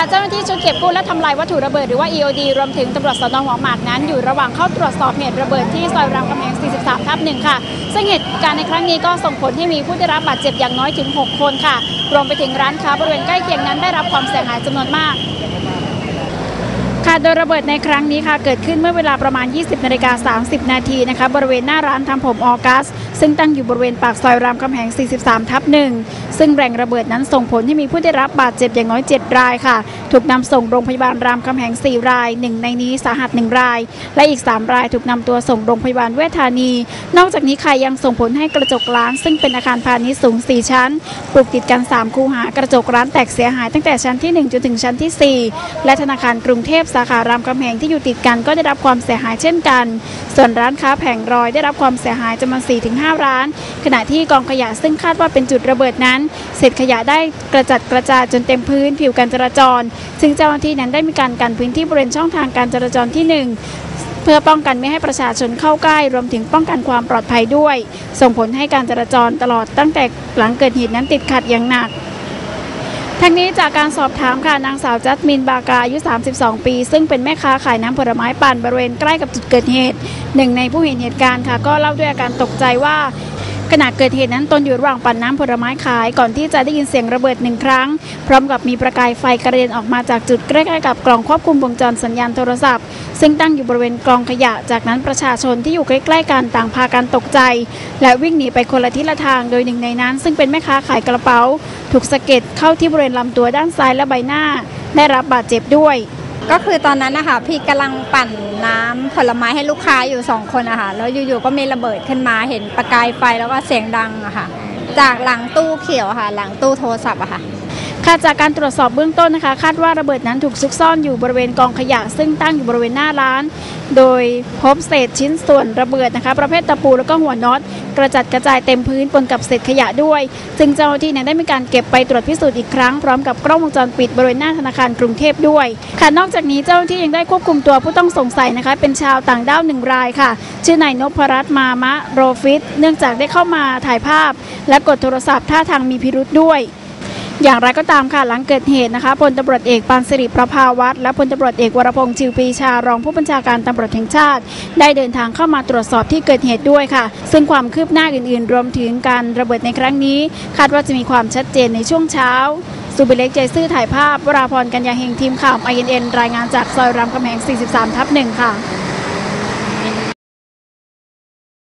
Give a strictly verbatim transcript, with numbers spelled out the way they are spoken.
เจ้าหน้าที่ชุดเก็บกู้และทำลายวัตถุระเบิดหรือว่า อี โอ ดี รวมถึงตำรวจสน.หัวหมากนั้นอยู่ระหว่างเข้าตรวจสอบเหตุระเบิดที่ซอยรามคำแหง สี่สิบสาม ทับ หนึ่ง ค่ะซึ่งเหตุการณ์ในครั้งนี้ก็ส่งผลให้มีผู้ได้รับบาดเจ็บอย่างน้อยถึงหกคนค่ะรวมไปถึงร้านค้าบริเวณใกล้เคียงนั้นได้รับความเสียหายจำนวนมากค่ะโดยระเบิดในครั้งนี้ค่ะเกิดขึ้นเมื่อเวลาประมาณ ยี่สิบนาฬิกาสามสิบ นาทีนะคะบริเวณหน้าร้านทำผมออกัสซึ่งตั้งอยู่บริเวณปากซอยรามคำแหง สี่สิบสาม ทับ หนึ่ง ซึ่งแรงระเบิดนั้นส่งผลให้มีผู้ได้รับบาดเจ็บอย่างน้อยเจ็ดรายค่ะถูกนำส่งโรงพยาบาลรามคำแหงสี่รายหนึ่งในนี้สาหัสหนึ่งรายและอีกสามรายถูกนำตัวส่งโรงพยาบาลเวชธานีนอกจากนี้ค่ะยังส่งผลให้กระจกร้านซึ่งเป็นอาคารพาณิชย์สูงสี่ชั้นปลูกติดกันสามคูหากระจกร้านแตกเสียหายตั้งแต่ชั้นที่หนึ่งจนถึงชั้นที่สี่และธนาคารกรุงเทพสาขารามคำแหงที่อยู่ติดกันก็ได้รับความเสียหายเช่นกันส่วนร้านค้าแผงรอยได้รับความเสียหายจำนวน สี่ถึงห้า ร้านขณะที่กองขยะซึ่งคาดว่าเป็นจุดระเบิดนั้นเศษขยะได้กระจัดกระจายจนเต็มพื้นผิวการจราจรซึ่งเจ้าหน้าที่นั้นได้มีการกันพื้นที่บริเวณช่องทางการจราจรที่หนึ่งเพื่อป้องกันไม่ให้ประชาชนเข้าใกล้รวมถึงป้องกันความปลอดภัยด้วยส่งผลให้การจราจรตลอดตั้งแต่หลังเกิดเหตุนั้นติดขัดอย่างหนักทั้งนี้จากการสอบถามค่ะนางสาวจัสมินบากาอายุสามสิบสองปีซึ่งเป็นแม่ค้าขายน้ำผลไม้ปั่นบริเวณใกล้กับจุดเกิดเหตุหนึ่งในผู้เห็นเหตุการณ์ค่ะก็เล่าด้วยอาการตกใจว่าขณะเกิดเหตุนั้นตนอยู่ระหว่างปั่นน้ำผลไม้ขายก่อนที่จะได้ยินเสียงระเบิดหนึ่งครั้งพร้อมกับมีประกายไฟกระเด็นออกมาจากจุดใกล้ๆกับกล่องควบคุมวงจรสัญญาณโทรศัพท์ซึ่งตั้งอยู่บริเวณกองขยะจากนั้นประชาชนที่อยู่ใกล้ๆกันต่างพากันตกใจและวิ่งหนีไปคนละทิศละทางโดยหนึ่งในนั้นซึ่งเป็นแม่ค้าขายกระเป๋าถูกสะเก็ดเข้าที่บริเวณลำตัวด้านซ้ายและใบหน้าได้รับบาดเจ็บด้วยก็คือตอนนั้นนะคะพี่กำลังปั่นน้ำผลไม้ให้ลูกค้าอยู่สองคนนะคะแล้วอยู่ๆก็มีระเบิดขึ้นมาเห็นประกายไฟแล้วก็เสียงดังอะค่ะจากหลังตู้เขียวค่ะหลังตู้โทรศัพท์อะค่ะค่ะจากการตรวจสอบเบื้องต้นนะคะคาดว่าระเบิดนั้นถูกซุกซ่อนอยู่บริเวณกองขยะซึ่งตั้งอยู่บริเวณหน้าร้านโดยพบเศษชิ้นส่วนระเบิดนะคะประเภทตะปูแล้วก็หัวน็อตกระจัดกระจายเต็มพื้นปนกับเศษขยะด้วยซึ่งเจ้าหน้าที่ได้มีการเก็บไปตรวจพิสูจน์อีกครั้งพร้อมกับกล้องวงจรปิดบริเวณหน้าธนาคารกรุงเทพด้วยค่ะนอกจากนี้เจ้าหน้าที่ยังได้ควบคุมตัวผู้ต้องสงสัยนะคะเป็นชาวต่างด้าวหนึ่งรายค่ะชื่อนายนพรัตน์มามะโรฟิตเนื่องจากได้เข้ามาถ่ายภาพและกดโทรศัพท์ท่าทางมีพิรุธด้วยอย่างไรก็ตามค่ะหลังเกิดเหตุนะคะพลตำรวจเอกปานสิริประภาวัฒน์และพลตำรวจเอกวรพงษ์ชิวปรีชารองผู้บัญชาการตำรวจแห่งชาติได้เดินทางเข้ามาตรวจสอบที่เกิดเหตุด้วยค่ะซึ่งความคืบหน้าอื่นๆรวมถึงการระเบิดในครั้งนี้คาดว่าจะมีความชัดเจนในช่วงเช้าสุบิเล็กใจซื่อถ่ายภาพวราพรกัญญาเฮงทีมข่าว ไอ เอ็น เอ็น รายงานจากซอยรามคำแหง สี่สิบสาม ทับ หนึ่ง ค่ะ